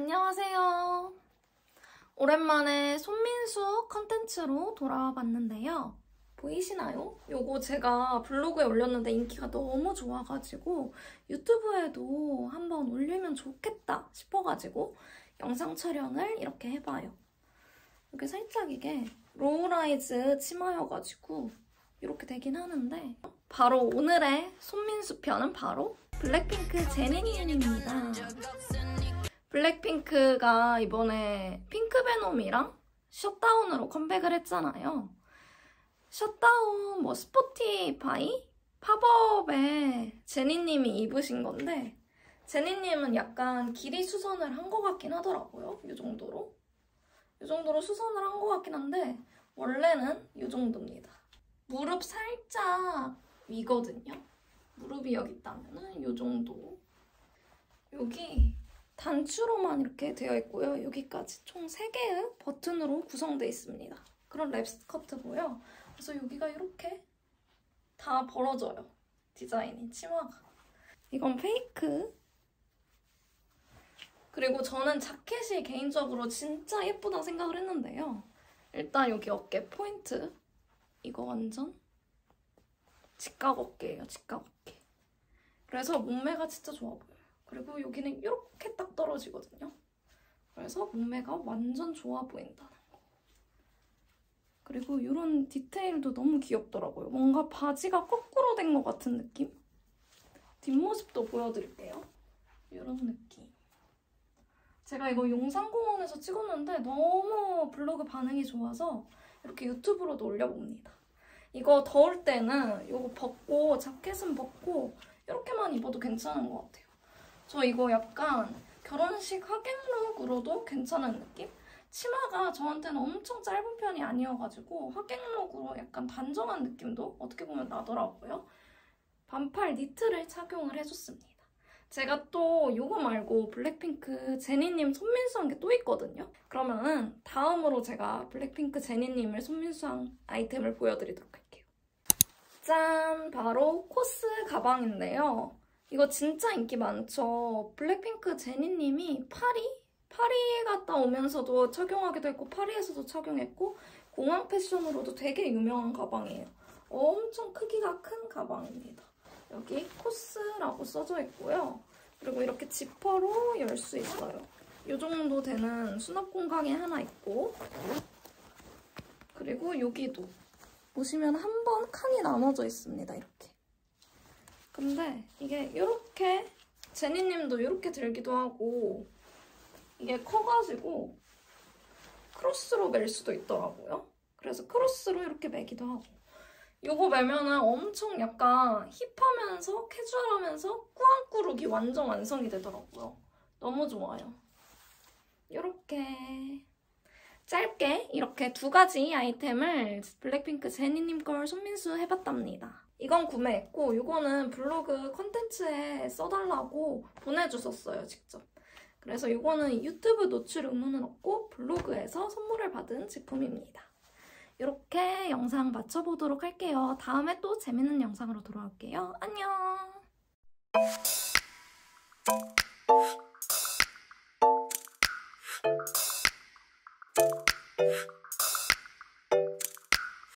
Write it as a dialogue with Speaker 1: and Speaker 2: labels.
Speaker 1: 안녕하세요. 오랜만에 손민수 컨텐츠로 돌아와 봤는데요. 보이시나요? 요거 제가 블로그에 올렸는데 인기가 너무 좋아가지고 유튜브에도 한번 올리면 좋겠다 싶어가지고 영상 촬영을 이렇게 해봐요. 이렇게 살짝 이게 로우라이즈 치마여가지고 이렇게 되긴 하는데 바로 오늘의 손민수 편은 바로 블랙핑크 제니님입니다. 블랙핑크가 이번에 핑크베놈이랑 셧다운으로 컴백을 했잖아요. 셧다운 스포티파이? 팝업에 제니님이 입으신 건데 제니님은 약간 길이 수선을 한 것 같긴 하더라고요. 이 정도로. 이 정도로 수선을 한 것 같긴 한데 원래는 이 정도입니다. 무릎 살짝 위거든요. 무릎이 여기 있다면은 이 정도. 여기 단추로만 이렇게 되어 있고요. 여기까지 총 3개의 버튼으로 구성되어 있습니다. 그런 랩 스커트고요. 그래서 여기가 이렇게 다 벌어져요. 디자인이, 치마가. 이건 페이크. 그리고 저는 자켓이 개인적으로 진짜 예쁘다 생각을 했는데요. 일단 여기 어깨 포인트. 이거 완전 직각 어깨예요, 직각 어깨. 그래서 몸매가 진짜 좋아 보여요. 그리고 여기는 이렇게 딱 떨어지거든요. 그래서 몸매가 완전 좋아 보인다는 거. 그리고 이런 디테일도 너무 귀엽더라고요. 뭔가 바지가 거꾸로 된 것 같은 느낌? 뒷모습도 보여드릴게요. 이런 느낌. 제가 이거 용산공원에서 찍었는데 너무 블로그 반응이 좋아서 이렇게 유튜브로도 올려봅니다. 이거 더울 때는 이거 벗고 자켓은 벗고 이렇게만 입어도 괜찮은 것 같아요. 저 이거 약간 결혼식 하객룩으로도 괜찮은 느낌? 치마가 저한테는 엄청 짧은 편이 아니어가지고 하객룩으로 약간 단정한 느낌도 어떻게 보면 나더라고요. 반팔 니트를 착용을 해줬습니다. 제가 또 이거 말고 블랙핑크 제니님 손민수한 게 또 있거든요. 그러면은 다음으로 제가 블랙핑크 제니님을 손민수한 아이템을 보여드리도록 할게요. 짠! 바로 코스 가방인데요. 이거 진짜 인기 많죠. 블랙핑크 제니님이 파리 갔다 오면서도 착용하기도 했고 파리에서도 착용했고 공항 패션으로도 되게 유명한 가방이에요. 엄청 크기가 큰 가방입니다. 여기 코스라고 써져 있고요. 그리고 이렇게 지퍼로 열 수 있어요. 이 정도 되는 수납 공간이 하나 있고 그리고 여기도 보시면 한 번 칸이 나눠져 있습니다. 이렇게. 근데 이게 이렇게 제니님도 이렇게 들기도 하고 이게 커가지고 크로스로 멜 수도 있더라고요. 그래서 크로스로 이렇게 매기도 하고 이거 매면은 엄청 약간 힙하면서 캐주얼하면서 꾸안꾸룩이 완전 완성이 되더라고요. 너무 좋아요. 이렇게 짧게 이렇게 2가지 아이템을 블랙핑크 제니님 걸 손민수 해봤답니다. 이건 구매했고 이거는 블로그 컨텐츠에 써달라고 보내주셨어요, 직접. 그래서 이거는 유튜브 노출 의무는 없고 블로그에서 선물을 받은 제품입니다. 이렇게 영상 마쳐보도록 할게요. 다음에 또 재밌는 영상으로 돌아올게요. 안녕!